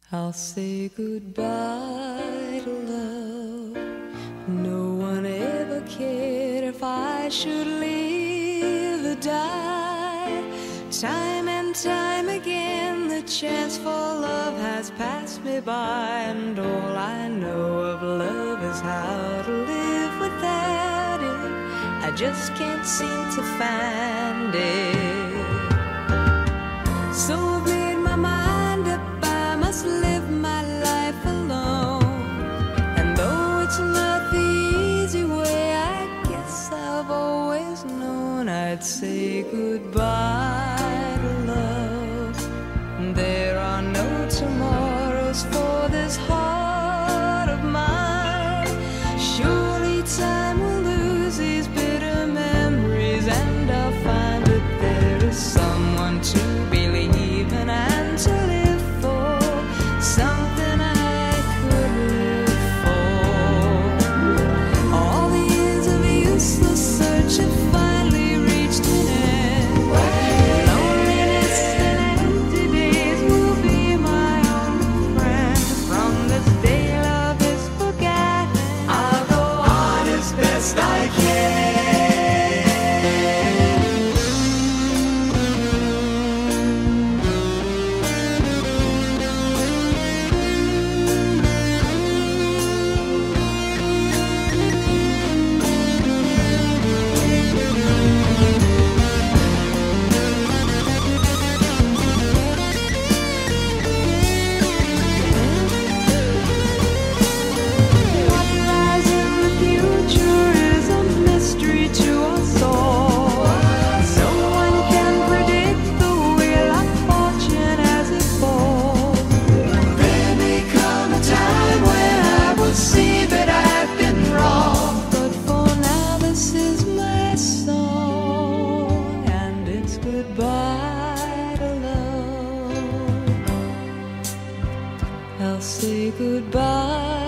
I'll say goodbye to love. No one ever cared if I should live or die. Time and time again the chance for love has passed me by, and all I know of love is how to live without it. I just can't seem to find it. So I've made my mind up, I must live my life alone. And though it's not the easy way, I guess I've always known I'd say goodbye to love. There are no tomorrows for this heart of mine. Surely time will lose these bitter memories, and I'll find that there is someone to believe in and to live for, something I could live for. All the years of useless search have finally reached an end. Loneliness and empty days will be my only friend. From this day love is forgotten, I'll go on as best I can. What lies in the future is a mystery to us all. No one can predict the wheel of fortune as it falls. There may come a time when I will see that I've been wrong, but for now this is my song, and it's goodbye to love. I'll say goodbye